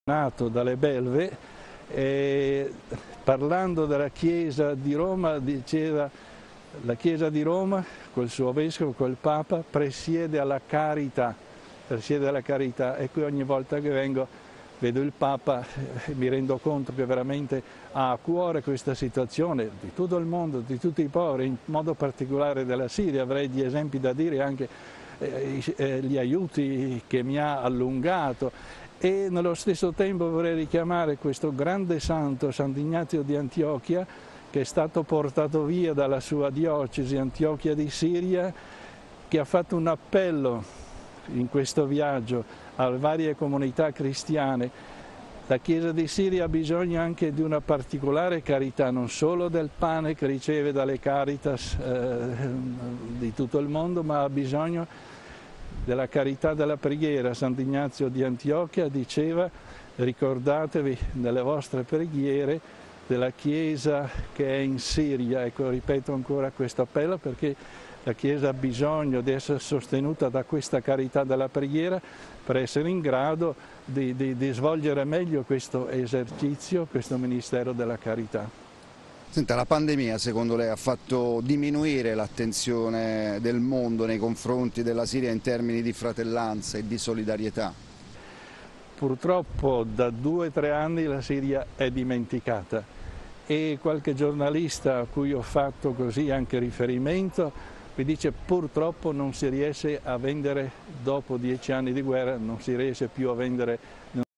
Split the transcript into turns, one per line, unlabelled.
nato dalle belve, parlando della Chiesa di Roma, diceva: la Chiesa di Roma, col suo vescovo, col Papa, presiede alla carità, e qui ogni volta che vengo vedo il Papa e mi rendo conto che veramente ha a cuore questa situazione di tutto il mondo, di tutti i poveri, in modo particolare della Siria. Avrei di esempi da dire anche gli aiuti che mi ha allungato, e nello stesso tempo vorrei richiamare questo grande santo, Sant'Ignazio di Antiochia, che è stato portato via dalla sua diocesi, Antiochia di Siria, che ha fatto un appello in questo viaggio a varie comunità cristiane. La Chiesa di Siria ha bisogno anche di una particolare carità, non solo del pane che riceve dalle Caritas di tutto il mondo, ma ha bisogno della carità della preghiera. Sant'Ignazio di Antiochia diceva: ricordatevi nelle vostre preghiere della Chiesa che è in Siria. Ecco, ripeto ancora questo appello, perché la Chiesa ha bisogno di essere sostenuta da questa carità della preghiera per essere in grado di svolgere meglio questo esercizio, questo ministero della carità.
Senta, la pandemia secondo lei ha fatto diminuire l'attenzione del mondo nei confronti della Siria in termini di fratellanza e di solidarietà?
Purtroppo da 2 o 3 anni la Siria è dimenticata, e qualche giornalista a cui ho fatto così anche riferimento mi dice: purtroppo non si riesce a vendere, dopo 10 anni di guerra non si riesce più a vendere